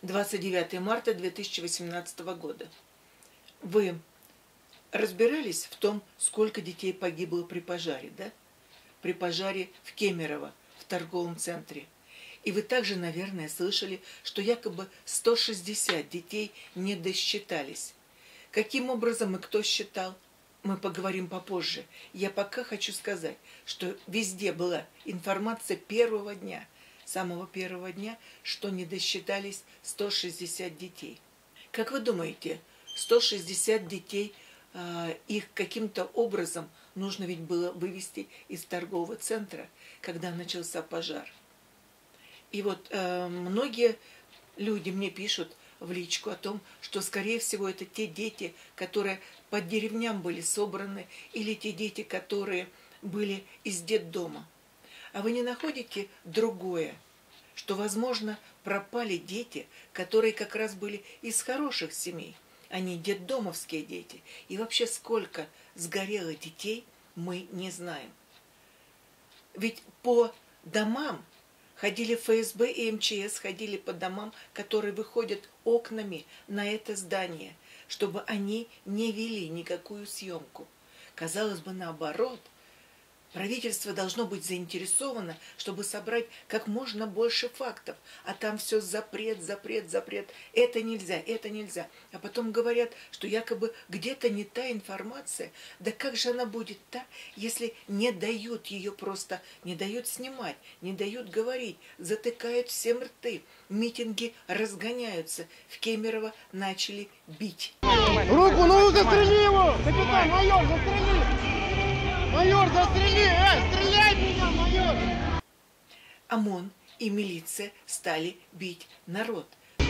29 марта 2018 года. Вы разбирались в том, сколько детей погибло при пожаре, да? При пожаре в Кемерово, в торговом центре. И вы также, наверное, слышали, что якобы 160 детей не досчитались. Каким образом и кто считал, мы поговорим попозже. Я пока хочу сказать, что везде была информация первого дня, самого первого дня, что не досчитались 160 детей. Как вы думаете, 160 детей, их каким-то образом нужно ведь было вывести из торгового центра, когда начался пожар? И вот многие люди мне пишут в личку о том, что, скорее всего, это те дети, которые по деревням были собраны, или те дети, которые были из детдома. А вы не находите другое, что, возможно, пропали дети, которые как раз были из хороших семей, а не детдомовские дети. И вообще сколько сгорело детей, мы не знаем. Ведь по домам ходили ФСБ и МЧС, ходили по домам, которые выходят окнами на это здание, чтобы они не вели никакую съемку. Казалось бы, наоборот, правительство должно быть заинтересовано, чтобы собрать как можно больше фактов, а там все запрет, запрет, запрет. Это нельзя, это нельзя. А потом говорят, что якобы где-то не та информация. Да как же она будет та, если не дают ее просто, не дают снимать, не дают говорить, затыкают всем рты. Митинги разгоняются. В Кемерово начали бить. Руку, ну застрели его! Капитан, майор, застрели! Майор, застрели! Стреляй меня, майор! ОМОН и милиция стали бить народ.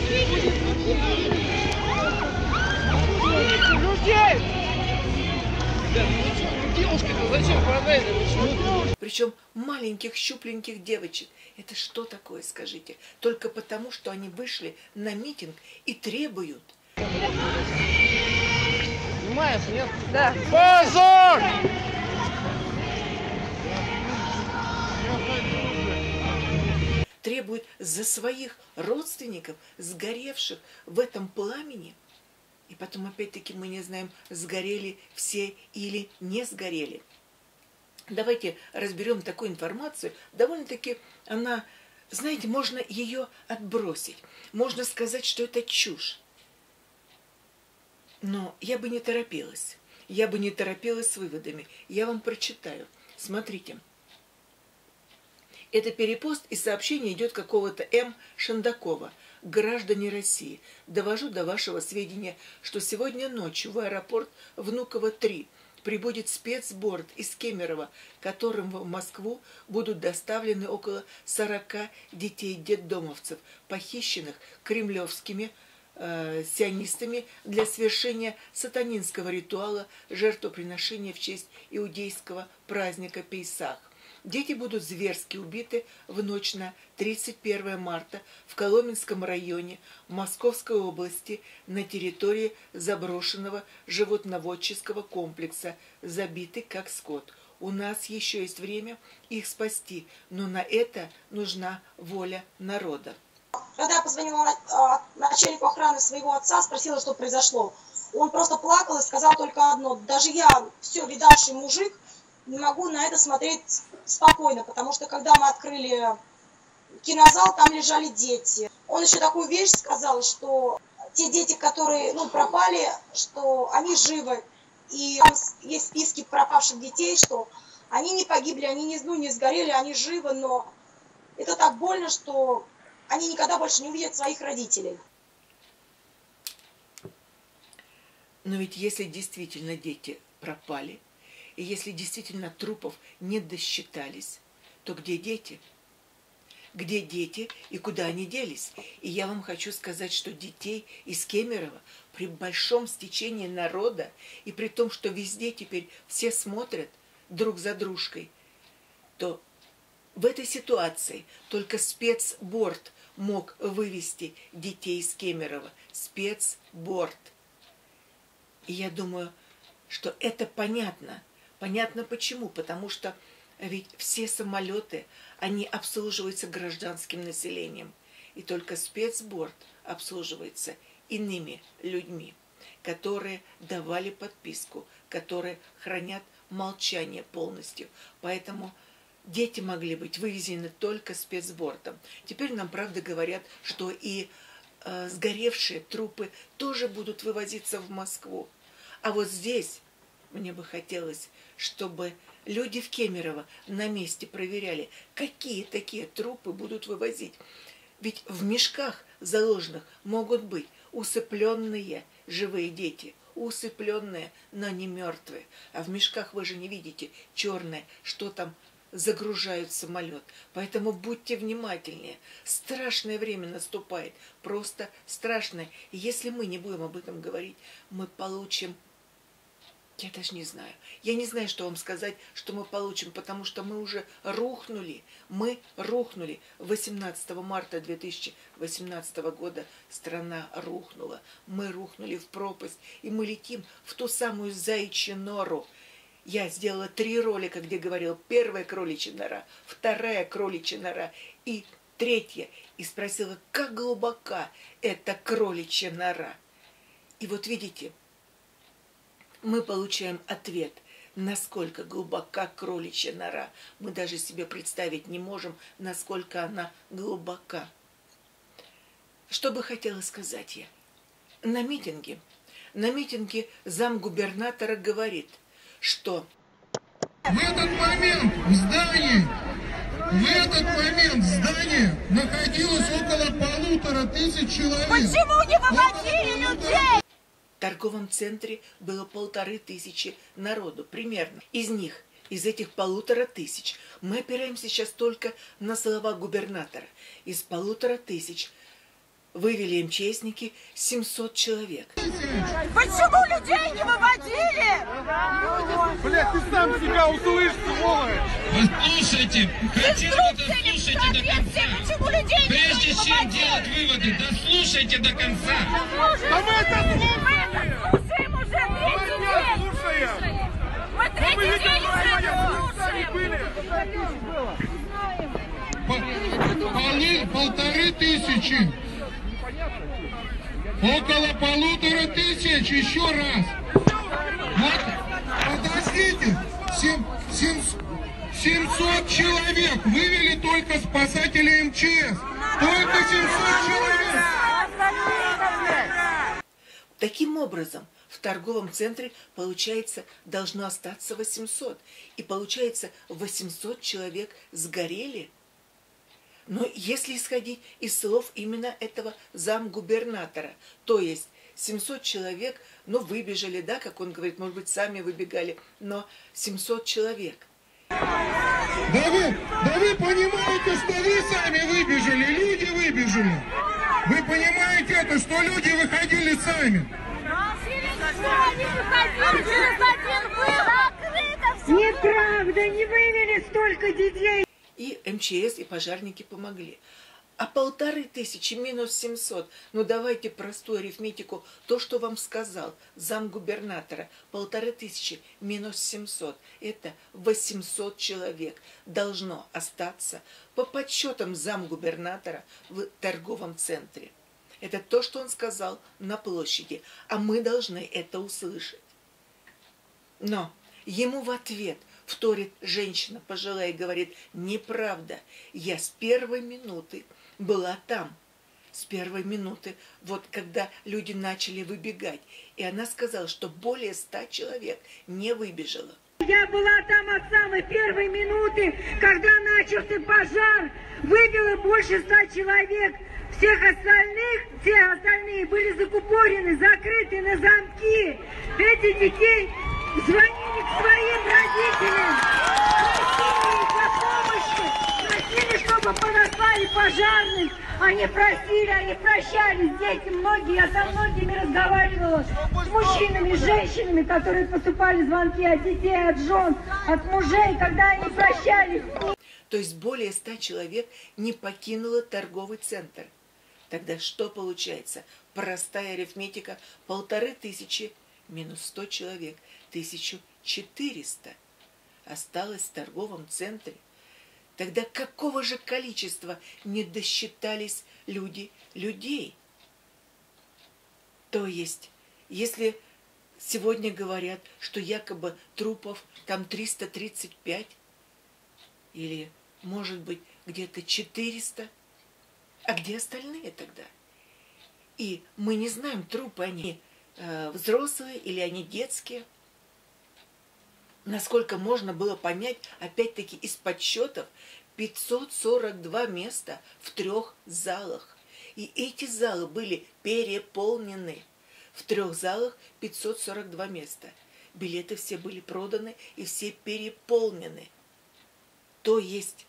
Людей! Девушка-то зачем продать? Причем маленьких щупленьких девочек. Это что такое, скажите? Только потому, что они вышли на митинг и требуют. Понимаешь, нет? Да. Позор! Требуют за своих родственников, сгоревших в этом пламени. И потом, опять-таки, мы не знаем, сгорели все или не сгорели. Давайте разберем такую информацию. Довольно-таки она, знаете, можно ее отбросить. Можно сказать, что это чушь. Но я бы не торопилась. Я бы не торопилась с выводами. Я вам прочитаю. Смотрите. Это перепост и сообщение идет какого-то М. Шандакова. Граждане России, довожу до вашего сведения, что сегодня ночью в аэропорт Внуково-3 прибудет спецборд из Кемерово, которым в Москву будут доставлены около 40 детей-детдомовцев, похищенных кремлевскими сионистами для совершения сатанинского ритуала жертвоприношения в честь иудейского праздника Пейсах. Дети будут зверски убиты в ночь на 31 марта в Коломенском районе Московской области на территории заброшенного животноводческого комплекса, забиты как скот. У нас еще есть время их спасти, но на это нужна воля народа. Когда я позвонила начальнику охраны своего отца, спросила, что произошло, он просто плакал и сказал только одно: даже я, все видавший мужик, не могу на это смотреть спокойно, потому что когда мы открыли кинозал, там лежали дети. Он еще такую вещь сказал, что те дети, которые пропали, что они живы, и там есть списки пропавших детей, что они не погибли, они не сгорели, они живы, но это так больно, что они никогда больше не увидят своих родителей. Но ведь если действительно дети пропали, и если действительно трупов не досчитались, то где дети? Где дети и куда они делись? И я вам хочу сказать, что детей из Кемерово при большом стечении народа, и при том, что везде теперь все смотрят друг за дружкой, то в этой ситуации только спецборд мог вывести детей из Кемерово. Спецборд. И я думаю, что это понятно. Понятно почему? Потому что ведь все самолеты, они обслуживаются гражданским населением. и только спецборд обслуживается иными людьми, которые давали подписку, которые хранят молчание полностью. Поэтому дети могли быть вывезены только спецбордом. Теперь нам, правда, говорят, что и сгоревшие трупы тоже будут вывозиться в Москву. А вот здесь мне бы хотелось, чтобы люди в Кемерово на месте проверяли, какие такие трупы будут вывозить. Ведь в мешках заложенных могут быть усыпленные живые дети, усыпленные, но не мертвые. А в мешках вы же не видите черное, что там загружают в самолет. Поэтому будьте внимательнее. Страшное время наступает, просто страшное. И если мы не будем об этом говорить, мы получим... Я даже не знаю. Я не знаю, что вам сказать, что мы получим, потому что мы уже рухнули. Мы рухнули. 18 марта 2018 года страна рухнула. Мы рухнули в пропасть, и мы летим в ту самую заячью нору. Я сделала 3 ролика, где говорил: первая кроличья нора, вторая кроличья нора и 3-я. И спросила, как глубока эта кроличья нора. И вот видите, мы получаем ответ, насколько глубока кроличья нора. Мы даже себе представить не можем, насколько она глубока. Что бы хотела сказать я? На митинге замгубернатора говорит, что в этот момент в здании находилось около 1500 человек. Почему не выводили людей? в торговом центре было 1500 народу примерно. Из этих 1500, мы опираемся сейчас только на слова губернатора. Из 1500 вывели МЧСники 700 человек. Почему людей не выводили? Блядь, ты сам себя услышь, сволочь! Послушайте, хотя бы дослушайте до конца. Почему людей Прежде не чем выводили? делать выводы, дослушайте до конца. Да мы это слушаем! Слушаем уже третий Молодец, день. слушаем! Мы Мы третий видим, день уже сами слушаем. были! 1500. Около 1500, еще раз. Вот, подождите, 700 человек вывели только спасатели МЧС. Только 700 человек. Таким образом, в торговом центре, получается, должно остаться 800. И получается, 800 человек сгорели. Но если исходить из слов именно этого замгубернатора, то есть 700 человек, выбежали, да, как он говорит, может быть, сами выбегали, но 700 человек. Да вы понимаете, что вы сами выбежали, люди выбежали. Вы понимаете это, что люди выходили сами. Неправда, не вывели столько детей. И МЧС, и пожарники помогли. А 1500 минус 700, давайте простую арифметику, то, что вам сказал замгубернатора, 1500 минус 700, это 800 человек должно остаться по подсчетам замгубернатора в торговом центре. Это то, что он сказал на площади, а мы должны это услышать. Но ему в ответ вторит женщина пожилая и говорит: неправда, я с первой минуты была там. С первой минуты, вот когда люди начали выбегать. И она сказала, что более 100 человек не выбежало. Я была там от самой первой минуты, когда начался пожар. Выбило больше 100 человек. Все остальные были закупорены, закрыты на замки. Эти детей звонили к своим родителям, просили их о помощи, просили, чтобы подослали пожарных. Они просили, они прощались, дети многие, я со многими разговаривала, с мужчинами, с женщинами, которые поступали звонки от детей, от жен, от мужей, когда они прощались. То есть более 100 человек не покинуло торговый центр. Тогда что получается? Простая арифметика: 1500 минус 100 человек, 1400 осталось в торговом центре. Тогда какого же количества не досчитались люди людей? То есть, если сегодня говорят, что якобы трупов там 335, или, может быть, где-то 400, а где остальные тогда? И мы не знаем, трупы они взрослые или они детские. Насколько можно было понять, опять-таки, из подсчетов, 542 места в 3 залах. И эти залы были переполнены. В 3 залах 542 места. Билеты все были проданы и все переполнены. То есть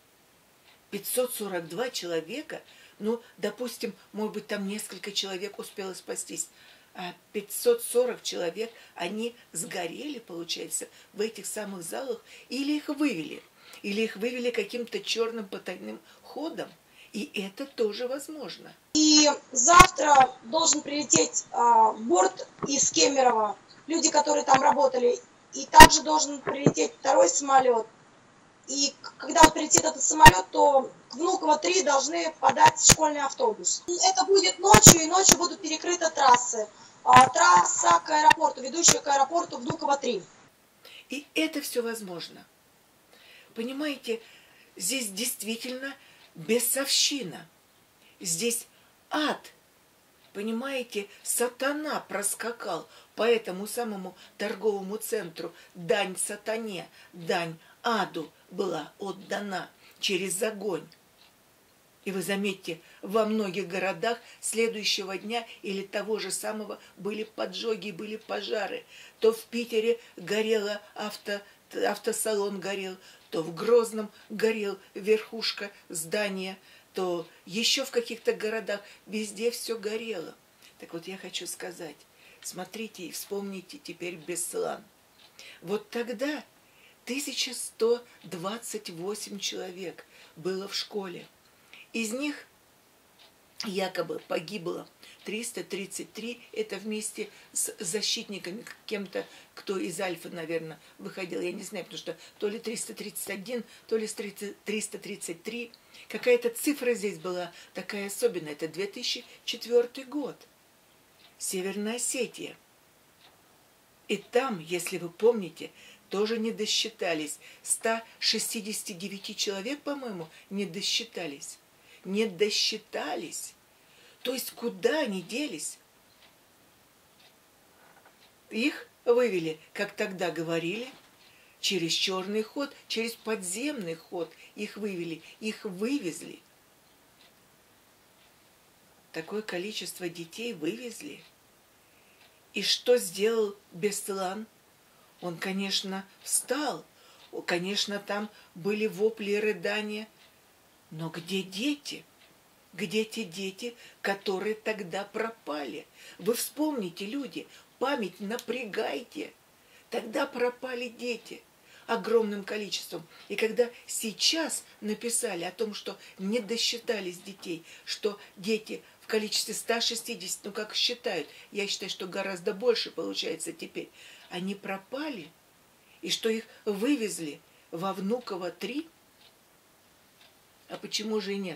542 человека, ну, допустим, может быть, там несколько человек успело спастись, а 540 человек, они сгорели, получается, в этих самых залах, или их вывели каким-то черным потайным ходом, и это тоже возможно. И завтра должен прилететь борт из Кемерово, люди, которые там работали, и также должен прилететь 2-й самолет. И когда прилетит этот самолет, то к Внуково-3 должны подать школьный автобус. Это будет ночью, и ночью будут перекрыты трассы. Трасса к аэропорту, ведущая к аэропорту Внуково-3. И это все возможно. Понимаете, здесь действительно бесовщина. Здесь ад. Понимаете, сатана проскакал по этому самому торговому центру. Дань сатане, дань аду была отдана через огонь. И вы заметьте, во многих городах следующего дня или того же самого были поджоги, были пожары. То в Питере горело автосалон горел, то в Грозном горел верхушка здания, то еще в каких-то городах везде все горело. Так вот я хочу сказать, смотрите и вспомните теперь Беслан. Вот тогда 1128 человек было в школе. Из них якобы погибло 333, это вместе с защитниками, кем-то, кто из Альфы, наверное, выходил, я не знаю, потому что то ли 331, то ли 333. Какая-то цифра здесь была такая особенная, это 2004 год, Северная Осетия. И там, если вы помните, тоже не досчитались, 169 человек, по-моему, не досчитались. Не досчитались. То есть куда они делись? Их вывели, как тогда говорили, через черный ход, через подземный ход. Их вывели, их вывезли. Такое количество детей вывезли. И что сделал Беслан? Он, конечно, встал. Конечно, там были вопли и рыдания. Но где дети? Где те дети, которые тогда пропали? Вы вспомните, люди, память напрягайте. Тогда пропали дети огромным количеством. И когда сейчас написали о том, что не досчитались детей, что дети в количестве 160, ну как считают, я считаю, что гораздо больше получается теперь, они пропали, и что их вывезли во Внуково-3, а почему же и нет?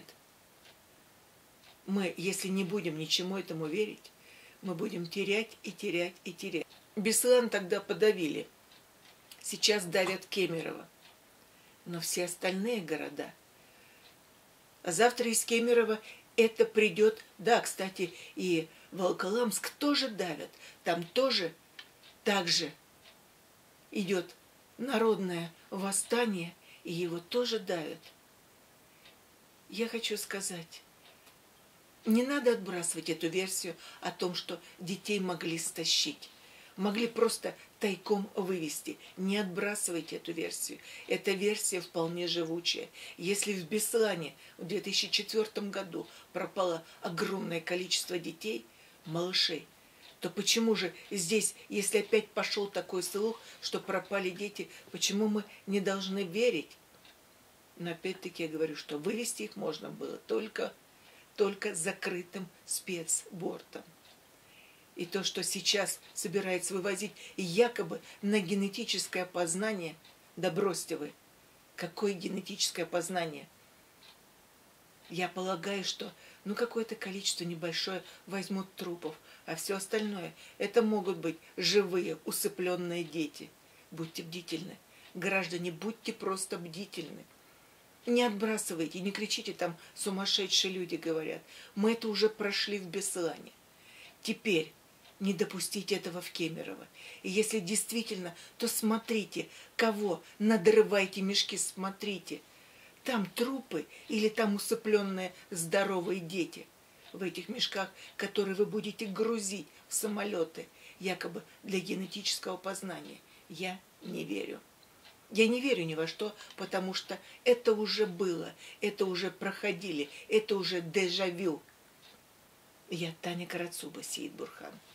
Мы, если не будем ничему этому верить, мы будем терять и терять и терять. Беслан тогда подавили. Сейчас давят Кемерово. Но все остальные города. А завтра из Кемерово это придет. Да, кстати, и Волоколамск тоже давят. Там тоже так же идет народное восстание, и его тоже давят. Я хочу сказать, не надо отбрасывать эту версию о том, что детей могли стащить. Могли просто тайком вывести. Не отбрасывайте эту версию. Эта версия вполне живучая. Если в Беслане в 2004 году пропало огромное количество детей, малышей, то почему же здесь, если опять пошел такой слух, что пропали дети, почему мы не должны верить? Но опять-таки я говорю, что вывести их можно было только закрытым спецбортом. И то, что сейчас собирается вывозить якобы на генетическое опознание, да бросьте вы, Какое генетическое познание? Я полагаю, что какое-то количество небольшое возьмут трупов, а все остальное это могут быть живые, усыпленные дети. Будьте бдительны. Граждане, будьте просто бдительны. Не отбрасывайте, не кричите там, сумасшедшие люди говорят. Мы это уже прошли в Беслане. Теперь не допустите этого в Кемерово. И если действительно, то смотрите, кого надрывайте мешки, смотрите. Там трупы или там усыпленные здоровые дети в этих мешках, которые вы будете грузить в самолеты, якобы для генетического познания. Я не верю. Я не верю ни во что, потому что это уже было, это уже проходили, это уже дежавю. Я Таня Карацуба, Сеид Бурхан.